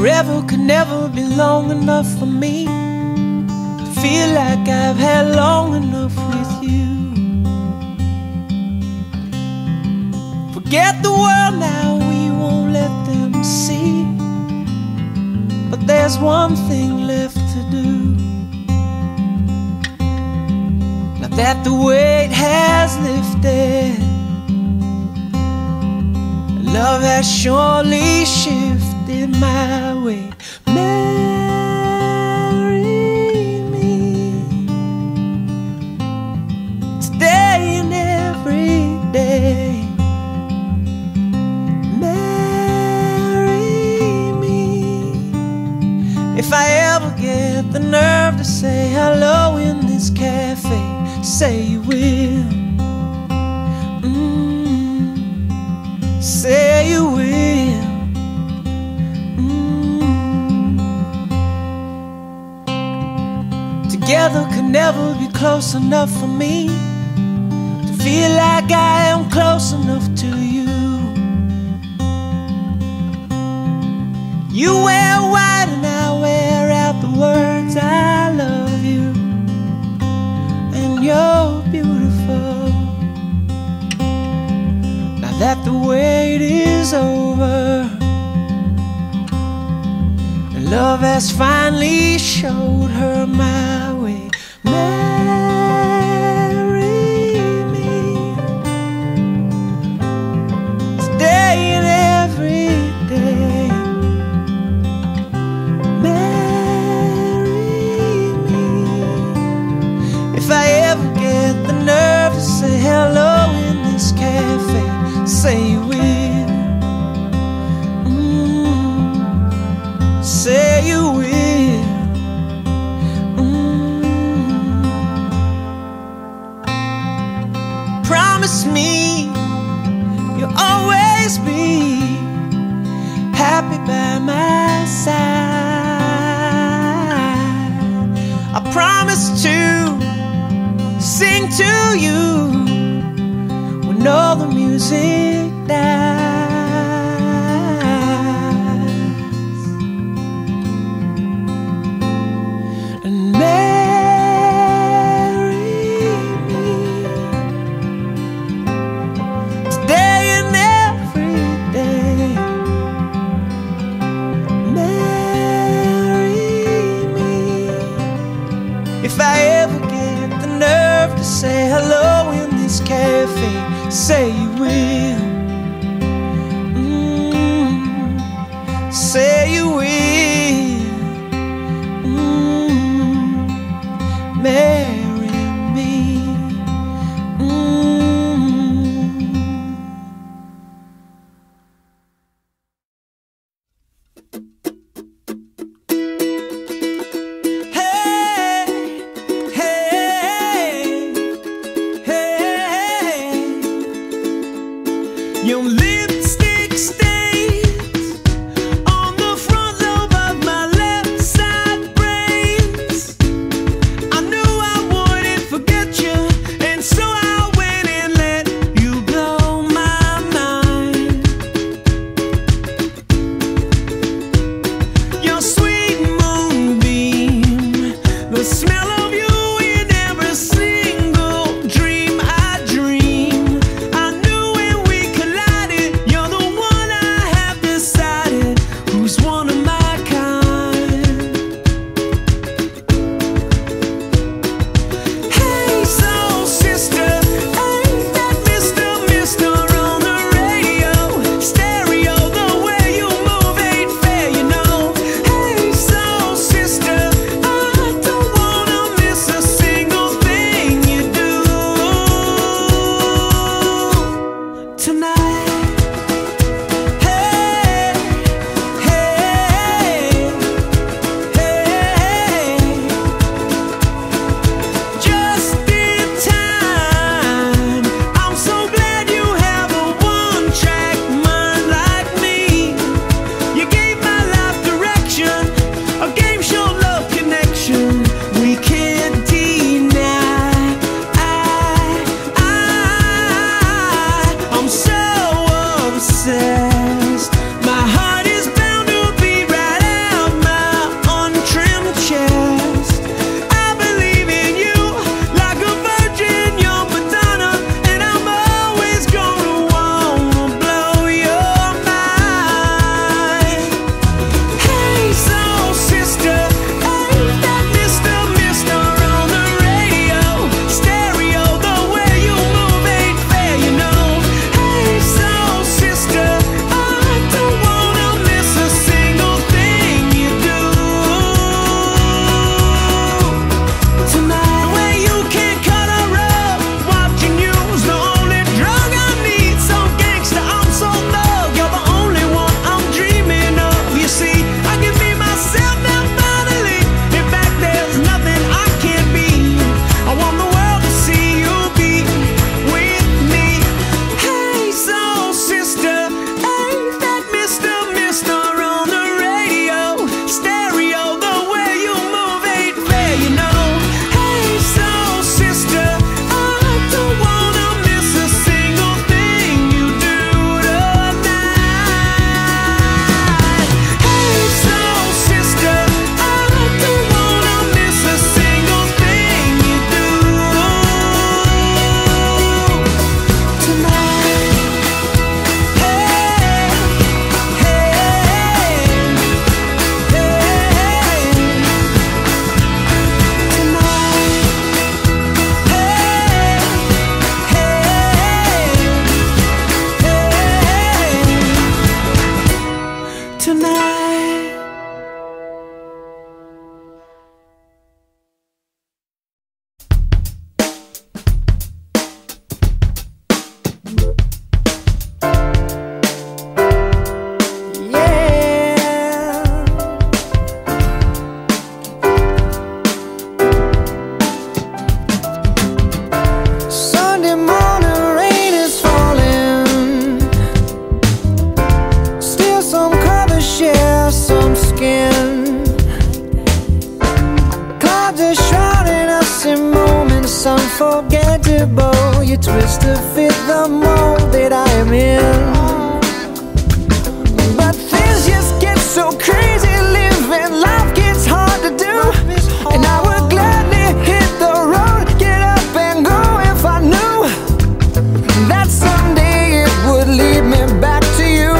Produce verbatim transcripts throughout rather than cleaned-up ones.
Forever could never be long enough for me to feel like I've had long enough with you. Forget the world now, we won't let them see. But there's one thing left to do. Now that the weight has lifted, love has surely shifted my way. Marry me today and every day. Marry me. If I ever get the nerve to say hello in this cafe, say you will. Say you will. mm. Together could never be close enough for me to feel like I am close enough to you. You wear white and I wear out the words I love you, and you're beautiful. That the wait is over, and love has finally showed her my way. Marry me today and every day. Marry me. If I ever get the nerve to say hello in this cafe, say you will. mm. Say you will. mm. Promise me you'll always be happy by my side. I promise to sing to you when all the music dies. And marry me today and every day. Marry me. If I ever get the nerve to say hello in this cafe, say you will. mm. Say you will. mm. Marry me. mm. Hey, hey, hey. Your lipstick stains on the front lobe of my left side brains. I knew I unforgettable. You twist to fit the mold that I am in. But things just get so crazy, living life gets hard to do. And I would gladly hit the road, get up and go if I knew that someday it would lead me back to you.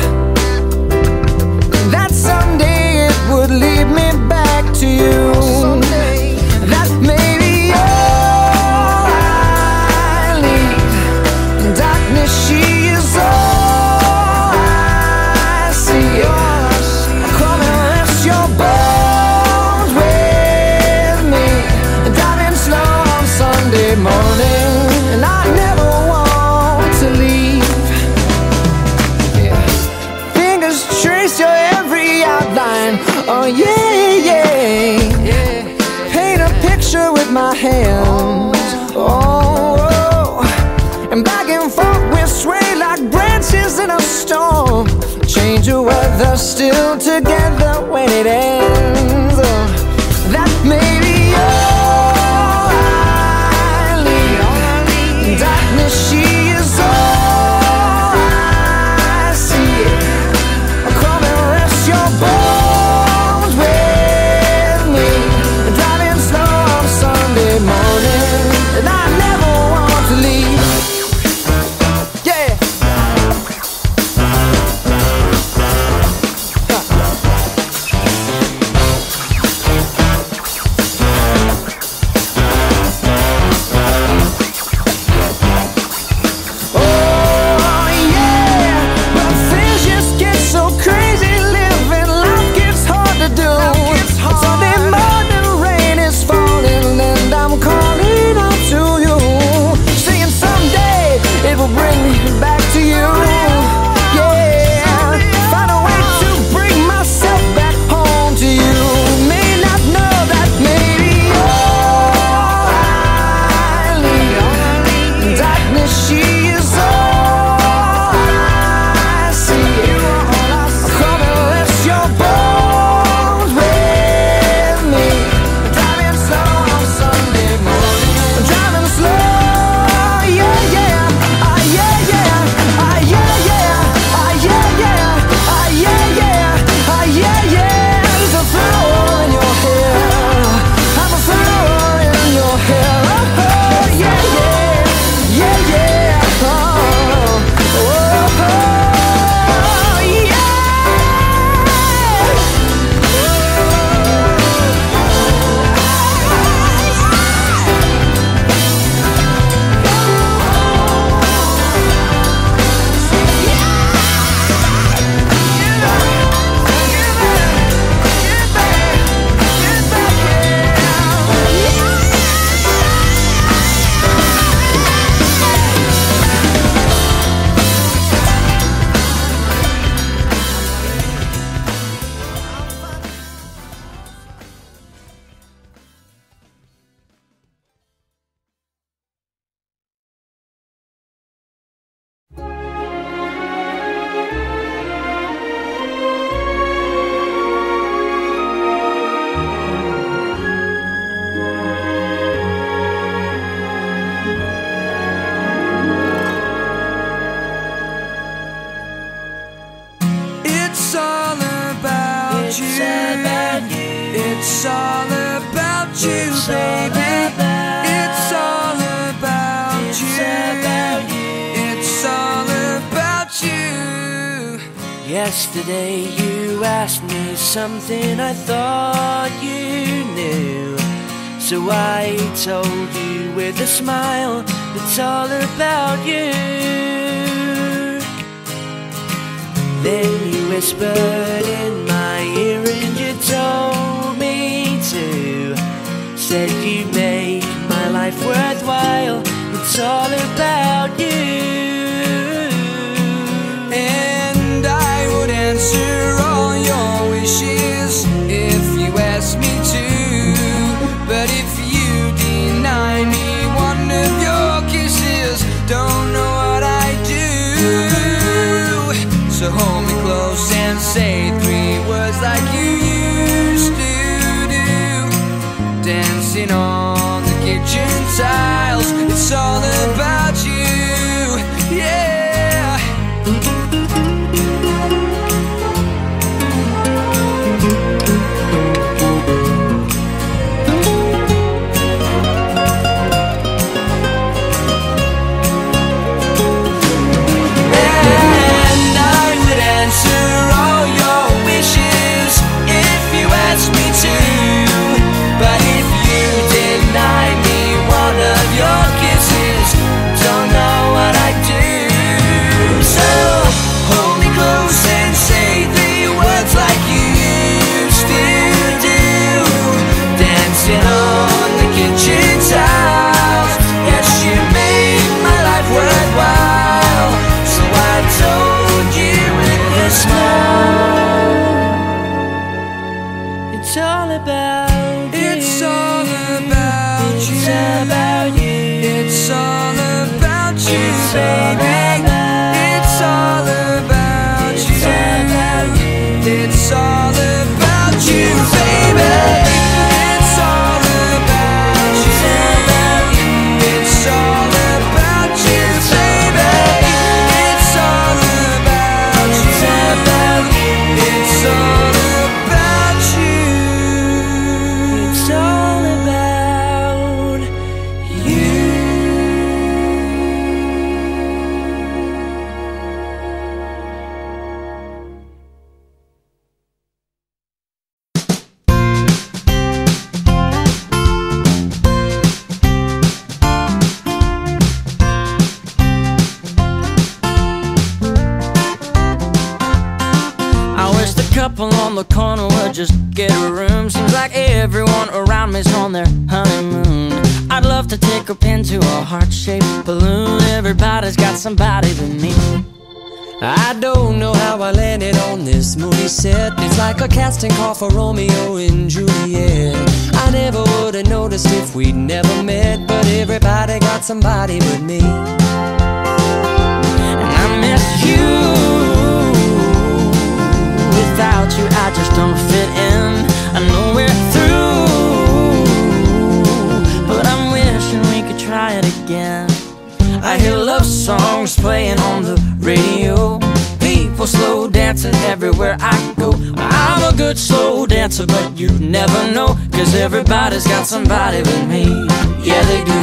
That someday it would lead me back to you. That maybe all I need. Darkness, she is all I see. Come and rest your bones with me. Driving slow on Sunday morning, and I never want to leave. Yeah. Fingers trace your every outline. Oh yeah, yeah, yeah. Paint a picture with my hands. Oh, oh. And back and forth we sway like branches in a storm. Change the weather, still together when it ends. Oh, that may be all I need. Darkness, she is all I see. Come and rest your bones with me. Driving slow on Sunday morning, and I never want to leave. Yeah. Oh yeah, but things just get so crazy, living life gets hard to do. Sunday morning rain is falling, and I'm calling out to you, saying someday it will bring me back to you. Yeah, find a way to bring myself back home to you. May not know that maybe all I need. Darkness, she is all I see. Come and rest your bones with me. Driving slow on Sunday morning. Driving slow, yeah, yeah. Ah, yeah, yeah. Ah, yeah, yeah. Ah, yeah, yeah. Ah, yeah, yeah. Ah, yeah, yeah. There's a flower in your hair. I'm a flower in your hair. Oh, yeah, yeah. Yeah, yeah. Oh, oh, oh, yeah. It's all about It's you. about you. It's all about you, It's all baby. about- It's all about It's you. about you. It's all about you. Yesterday you asked me something I thought you knew. So I told you with a smile, it's all about you. Then you whispered in my ear and you told me to. Said you make my life worthwhile, it's all about you. And I would answer all your wishes if you asked me to. But if you deny me one of your kisses, don't know what I do. So hold me close and say three words like you used to do. Dancing on the kitchen kitchen tiles. It's all about you, yeah. And I would answer all your wishes if you asked me to. But if you deny me one of your kisses, don't know what I'd do. So hold me close and say the words like you used to do. Dancing on the kitchen tiles. Yes, you made my life worthwhile. So I told you with a smile. It's all about It's all about you. It's about you. It's all about you, It's all baby. about- It's all about It's you. about you. It's all about you, baby. It's all about you. It's about you. It's all about you, baby. It's all about you. It's about you. It's all about you. It's all about you. I wish the couple on the corner would just get a room. Seems like everyone around me's on their honeymoon. I'd love to take a pin to a heart-shaped balloon. Everybody's got somebody but me. I don't know how I landed on this movie set. It's like a casting call for Romeo and Juliet. I never would've noticed if we'd never met, but everybody got somebody but me. And I miss you. Without you I just don't fit in. I know we're through, but I'm wishing we could try it again. I hear love songs playing on the radio. People slow dancing everywhere I go. I'm a good slow dancer, but you never know, 'cause everybody's got somebody but me. Yeah, they do.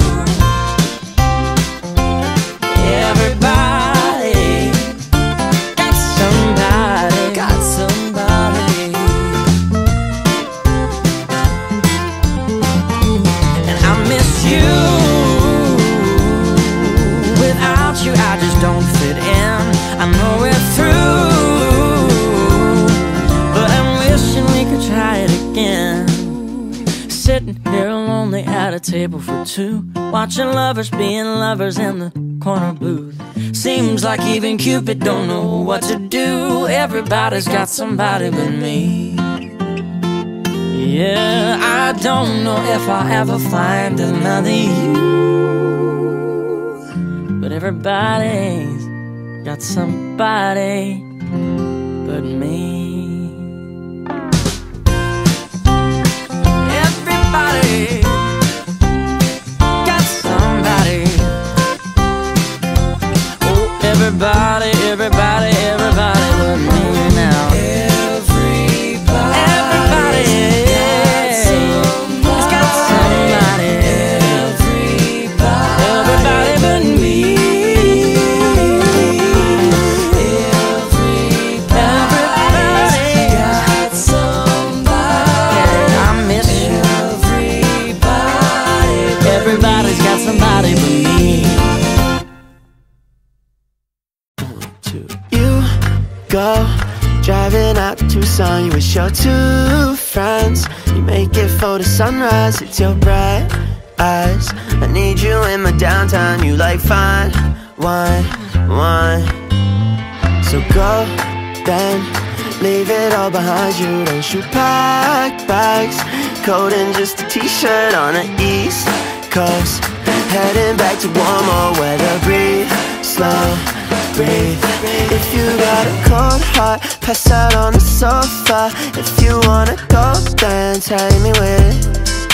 Everybody got somebody. Got somebody. And I miss you. Without you I just don't fit in. I know we're through, but I'm wishing we could try it again. Sitting here lonely at a table for two, watching lovers being lovers in the corner booth. Seems like even Cupid don't know what to do. Everybody's got somebody but me. Yeah, I don't know if I'll ever find another you, but everybody's got somebody but me. Everybody got somebody. Oh, everybody, everybody, everybody but me now. Everybody. Everybody has got somebody. Everybody. Everybody but me. Everybody's got somebody. Yeah, I miss you. Everybody. Everybody's got somebody but me. You go driving out to Tucson, you with your two friends. You make it for the sunrise, it's your bright eyes. I need you in my downtown, you like fine wine, wine. So go then, leave it all behind you. Don't you pack bags, cold and just a t-shirt on the east coast. Heading back to warmer weather, breathe slow, breathe. If you got a cold heart, pass out on the sofa. If you wanna go, then take me with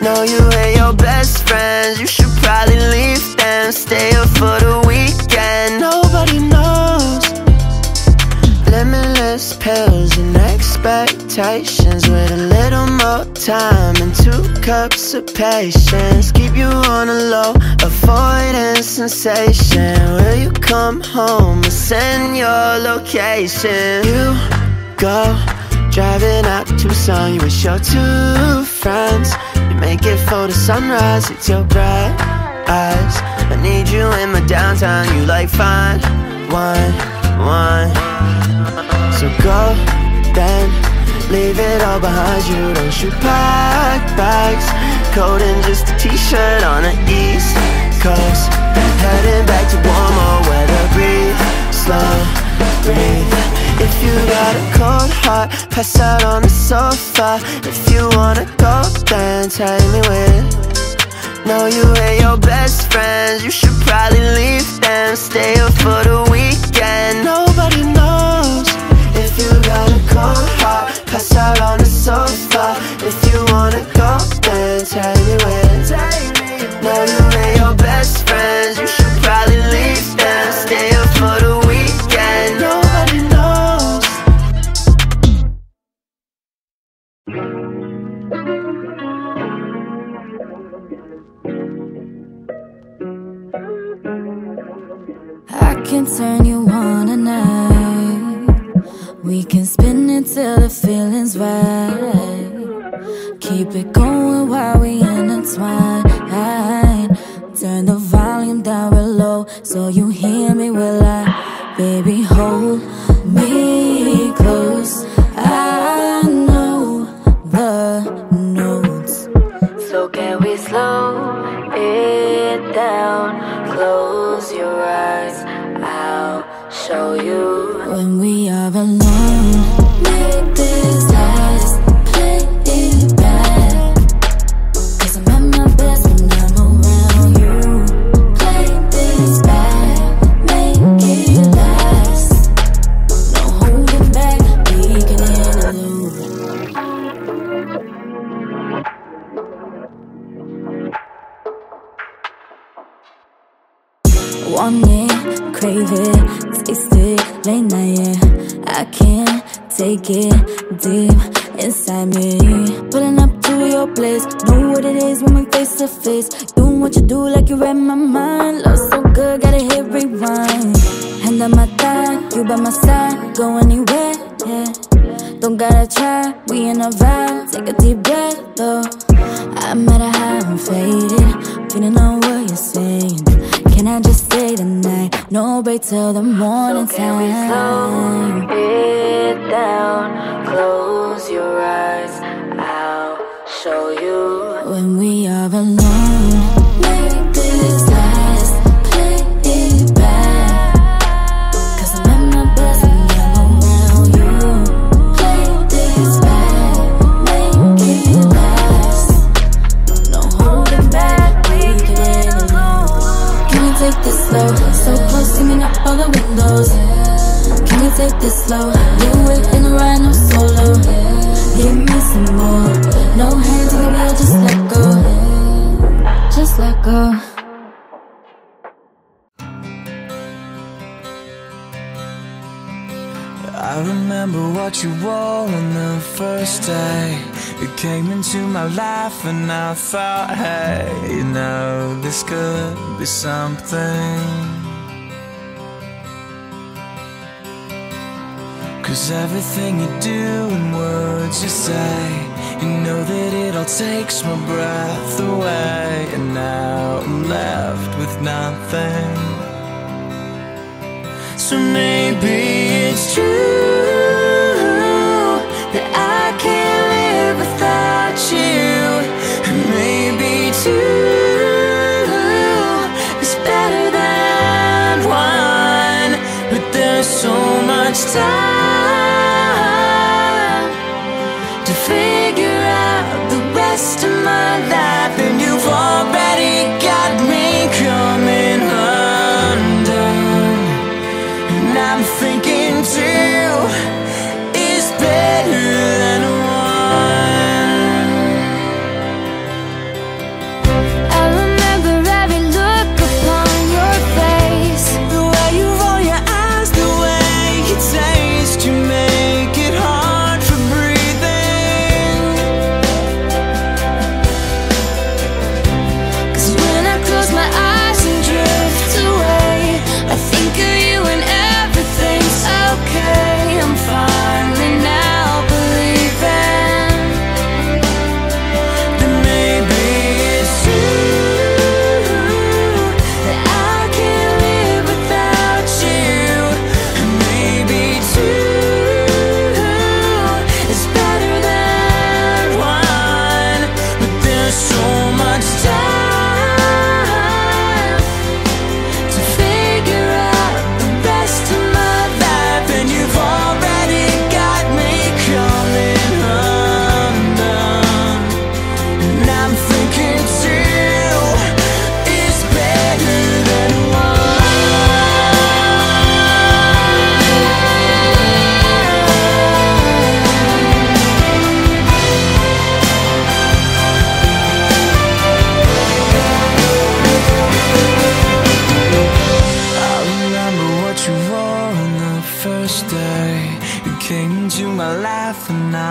Know you and your best friends, you should probably leave them. Stay up for the weekend, nobody knows. Limitless pills and expectations, with a little more time and two cups of patience. Keep you on the low, avoiding sensation. Will you come home and send your location? You go driving out to Tucson, you with your two friends. You make it for the sunrise, it's your bright eyes. I need you in my downtown, you like fine wine, wine. So go then, leave it all behind you. Don't you pack bags, cold in just a t-shirt on the east coast. Heading back to warmer weather, breathe slow, breathe. If you got a cold heart, pass out on the sofa. If you wanna go, then take me with. Know you and your best friends, you should probably leave them. Stay up for the weekend, nobody knows. If you got a cold heart, pass out on the sofa. If you wanna go, then take me with. Know you and your best friends, you should probably leave them. Stay up for the weekend, nobody knows. I can turn you on tonight. We can spin it till the feeling's right. Keep it going while we intertwine. Turn the volume down real low so you hear me well. I, baby, hold me close. I know the notes, so can we slow it down? Close your eyes, I'll show you. When we are alone, make this last, play it back. Cause I'm at my best when I'm around you. Play this back, make it last. No holding back, we can interlude. Want it, crave it, taste it, late night, yeah. I can't take it deep inside me. Pulling up to your place, know what it is when we're face to face. Doing what you do like you read my mind. Love so good, gotta hit rewind. Hand on my thigh, you by my side, go anywhere, yeah. Don't gotta try, we in a vibe. Take a deep breath, though. I'm at a high, I'm faded, feeling on what you're saying. Can I just stay tonight? No break till the morning time. So can we slow it down? Close your eyes, I'll show you. When we are alone, make this last, play it back. Cause I'm at my best when I'm around you. Play this back, make it last. No holding back, we can alone. Can we take this slow? So close, singing up all the windows. Can we take this slow? You wait in the ride, no solo. Give me some more. No hands on the wheel, just let go. Just let go. I remember what you wore on the first day. You came into my life and I thought, hey, you know, this could be something. Cause everything you do and words you say, you know that it all takes my breath away. And now I'm left with nothing. So maybe it's true that I can't live without you. And maybe two is better than one. But there's so much time to figure out the rest of my life. And you've already got me coming undone. And I'm thinking two is better than one.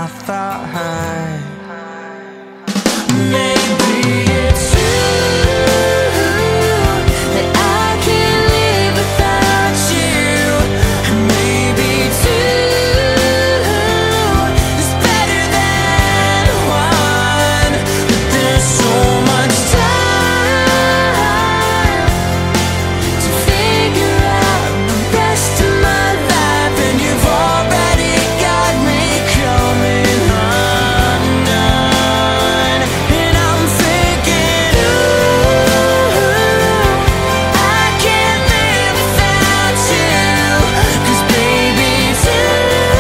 thigh. Maybe it's true that I can't live without you. Maybe two is better than one. But there's so much time to figure out the rest of my life, and you've already got me coming undone. And I'm thinking, ooh, I can't live without you. 'Cause baby, two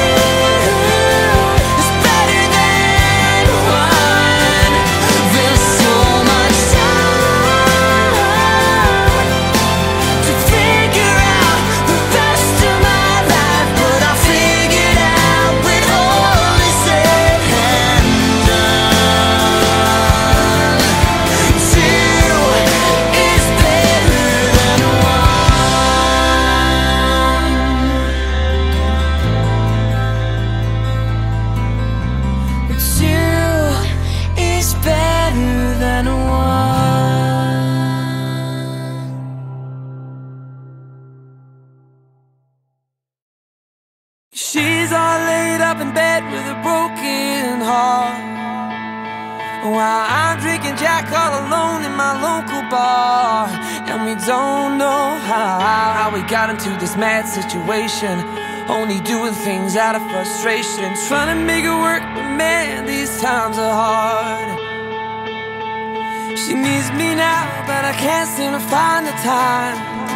is better than one. There's so much time to figure out the rest of my life, but I figured out when all is said and done, two is better than one. Two is better than one. She's all laid up in bed with a broken heart, while I'm drinking Jack all alone in my local bar. And we don't know how, how we got into this mad situation, only doing things out of frustration, trying to make it work, but man, these times are hard. She needs me now, but I can't seem to find the time.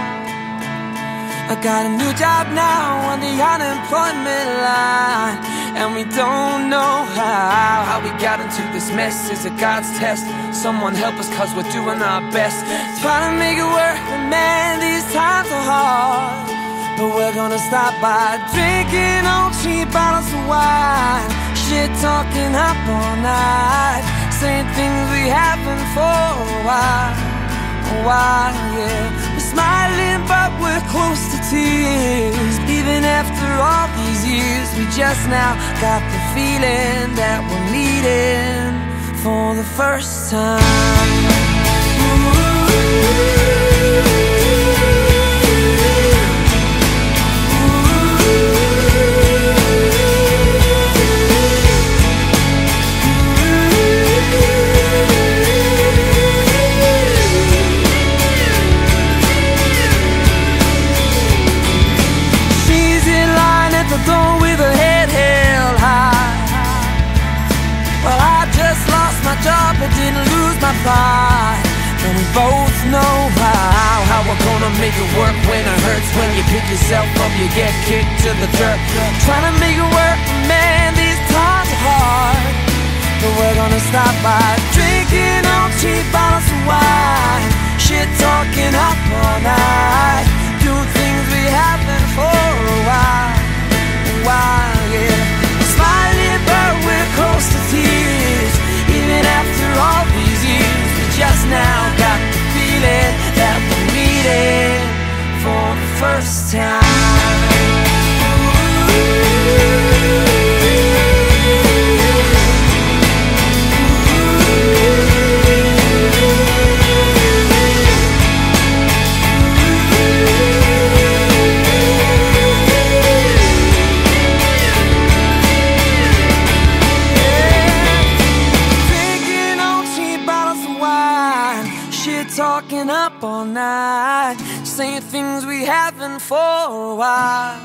I got a new job now on the unemployment line, and we don't know how, how we got into this mess. Is it God's test? Someone help us, 'cause we're doing our best, trying to make it work, but man, these times are hard. But we're gonna stop by drinking on cheap bottles of wine, shit talking up all night, saying things we haven't for a while, a while, yeah. We're smiling but we're close to tears, even after all these years. We just now got the feeling that we're meeting for the first time. She's in line at the door with her head held high. Well, I just lost my job but didn't lose my pride. And we both know how, how we're gonna make it work when it hurts. When you pick yourself up, you get kicked to the dirt. Trying to make it work, but man, these times are hard. But we're gonna stop by drinking on cheap bottles of wine, shit talking up all night, doing things we haven't for a while, a while, yeah. Smiling but we're close to tears, even after all these years. We just now got the feeling that we're meeting for the first time. Talking up all night, saying things we haven't for a while.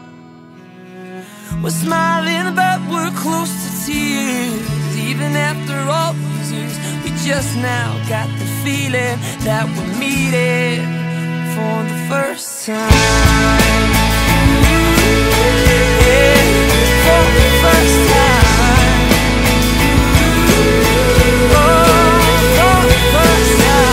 We're smiling but we're close to tears, even after all these years. We just now got the feeling that we're meeting for the first time. Yeah, for the first time. Oh, for the first time.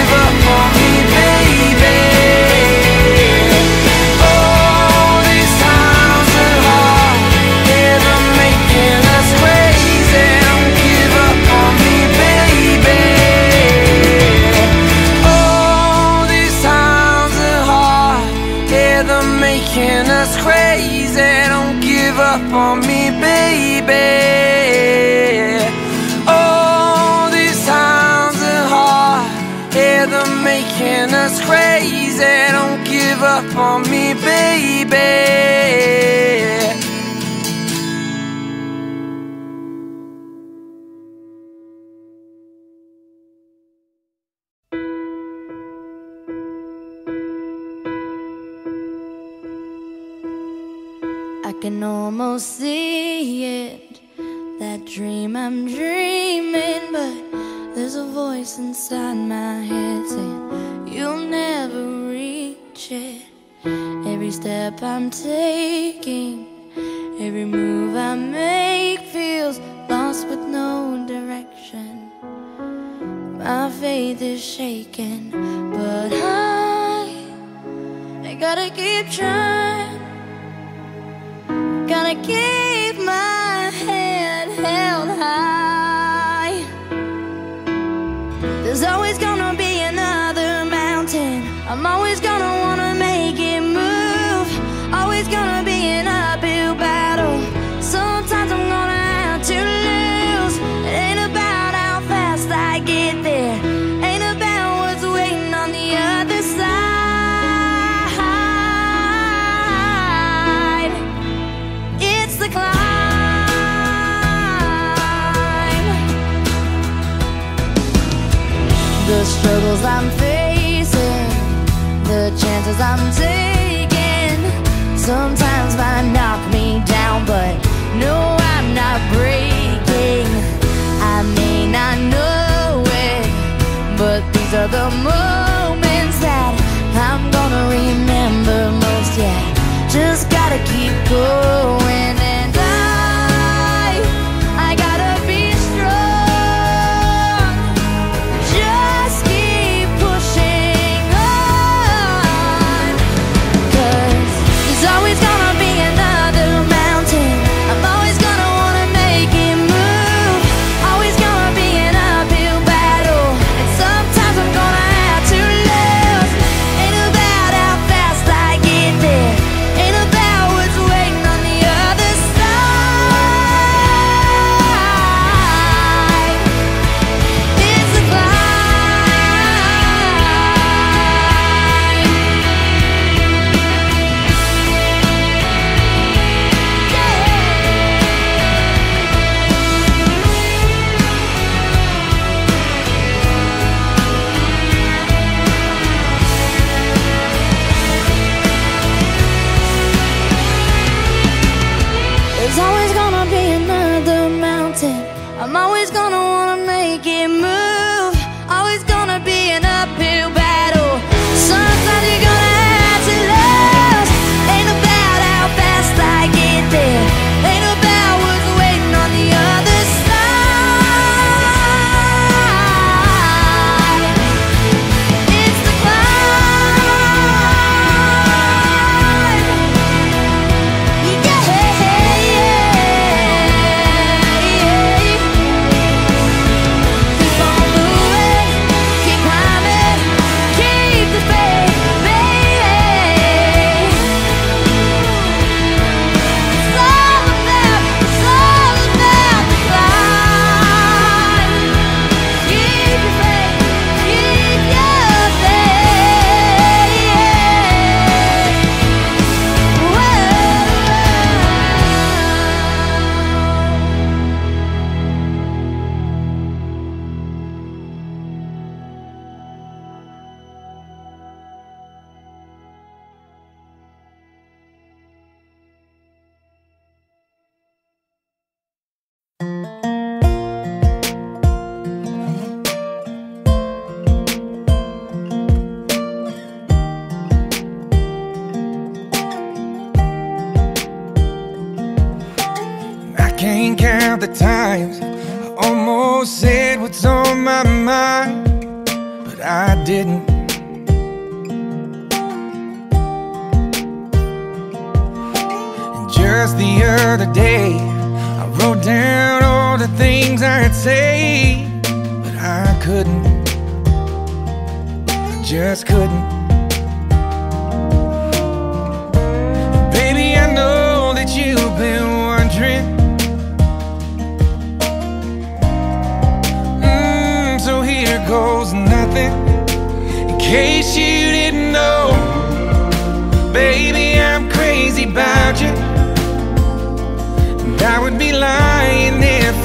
Time I can almost see it, that dream I'm dreaming, but there's a voice inside my head saying you'll never reach it. Every step I'm taking, every move I make feels lost with no direction. My faith is shaking, but I, I gotta keep trying. Gotta keep my head held high. There's always gonna be another mountain. I'm always gonna wanna make it move. Always gonna be an uphill battle. Sometimes I'm gonna have to lose. It ain't about how fast I get there, ain't about what's waiting on the other side. It's the climb. The struggles I'm facing, the chances I'm taking, sometimes might knock me down, but no, I'm not breaking. I may not know it, but these are the moments that I'm gonna remember most. Yeah, just gotta keep going, and I, I gotta be strong. Just keep pushing on, 'cause there's always gonna be another mountain. I'm always gonna wanna make it move. Always gonna be an uphill battle, and sometimes I'm gonna have to lose. Ain't about how fast I get there, ain't about what's waiting on the other side. It's the There's always gonna be another mountain. I'm always gonna wanna make it move. Always gonna be an uphill battle. Sometimes you're gonna have to lose. Ain't about how fast I get there, ain't about what's waiting on the other side. It's the climb. Yeah, yeah, yeah. Keep on moving, keep climbing, keep the faith, baby. It's all about, it's all about the climb. Keep your faith, keep your faith. Whoa. I can't count the times I almost said what's on my mind, but I didn't. And just the other day, I wrote down all the things I'd say, but I couldn't. I just couldn't. Baby, I know that you've been wondering. So here goes nothing, in case you didn't know. Baby, I'm crazy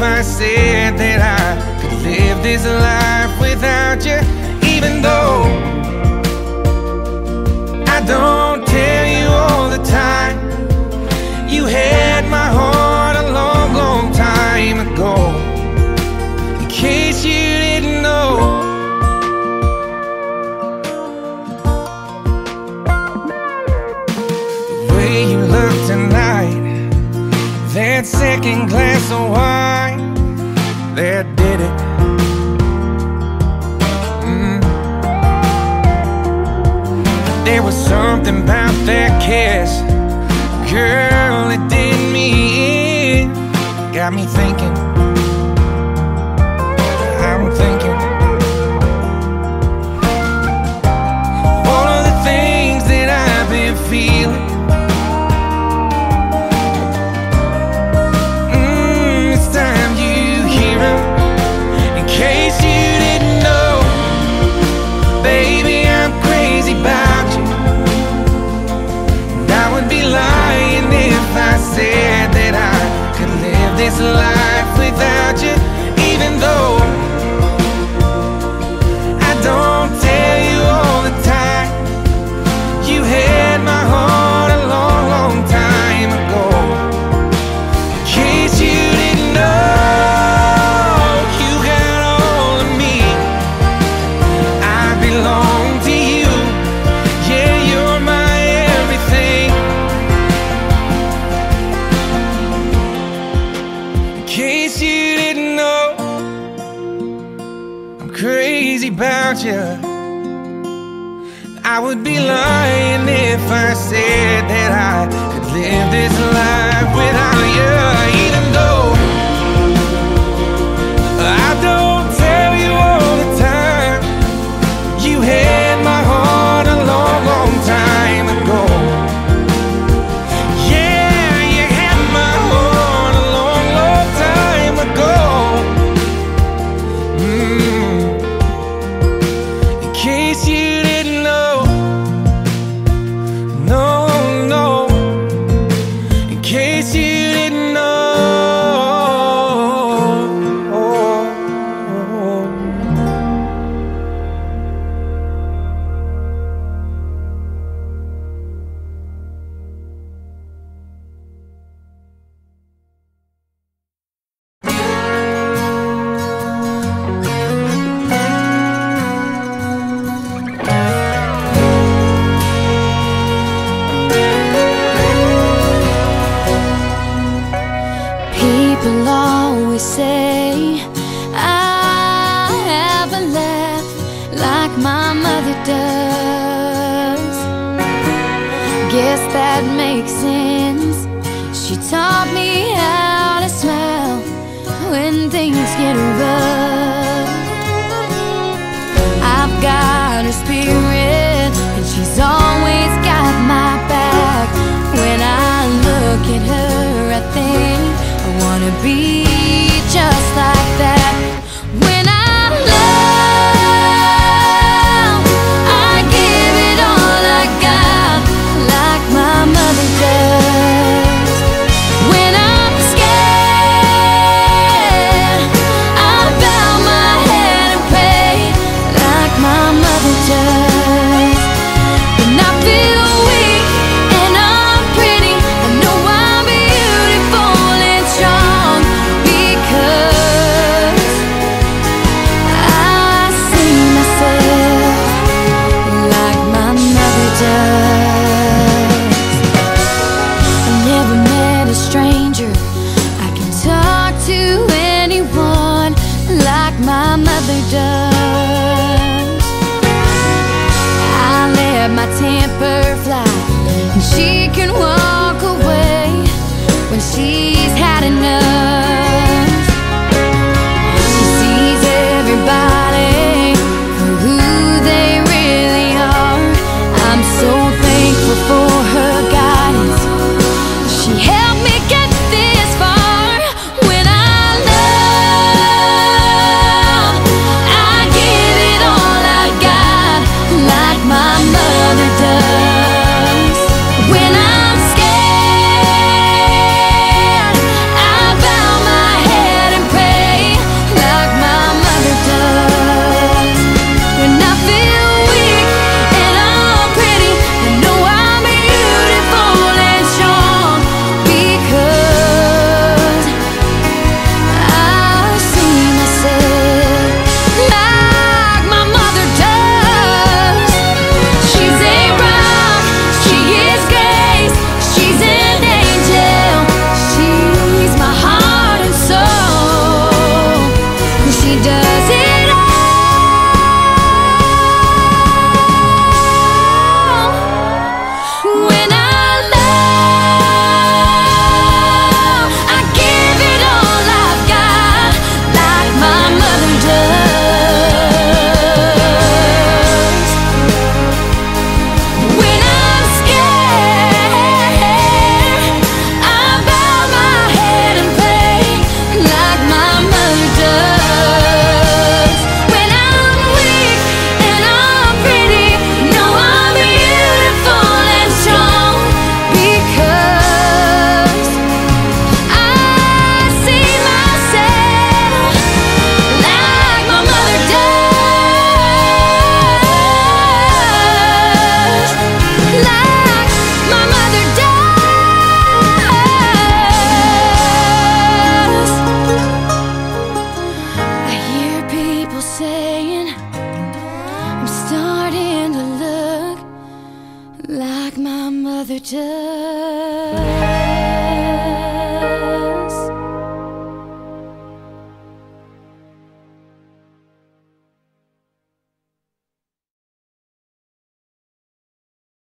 I said that I could live this life without you, even though I don't tell you all the time. You had my heart a long, long time ago. In case you didn't know, the way you look tonight, that second glass of wine, that did it. Mm. There was something about that kiss, girl, it did me in. Got me thinking, I'm thinking all of the things that I've been feeling. Lying if I said that I could live this life without you, even though I don't tell you all the time. You had my heart a long, long time ago. In case you didn't know, you got all of me. I belong to you. Yeah, you're my everything. In case you didn't know, I'm crazy about you. I would be lying if I said that I could live this life without you, even though I don't tell you all the time. You had my heart a long, long time ago. People always say I haven't laughed like my mother does. Guess that makes sense. She taught me how to smile when things get rough. I've got her spirit and she's always got my back. When I look at her, I think I wanna be just like that. When I love, I give it all I got, like my mother does. When I'm scared, I bow my head and pray, like my mother does. When I feel weak and I'm pretty, I know I'm beautiful and strong, because I see myself like my mother does. I never met a stranger, I can talk to anyone like my mother does. I let my temper fly and she can walk away when she's had enough. She sees everybody for who they really are. I'm so thankful for her guidance. She helped me get this far. When I love, I give it all I got, like my mother does. When I'm scared, does it all. When I love, I give it all I've got, like my mother does. When I'm scared, I bow my head and pray, like my mother does. When I'm weak and I'm pretty, know I'm beautiful and strong, because I see myself like my mother does, like my mother does. I hear people saying I'm starting to look like my mother does.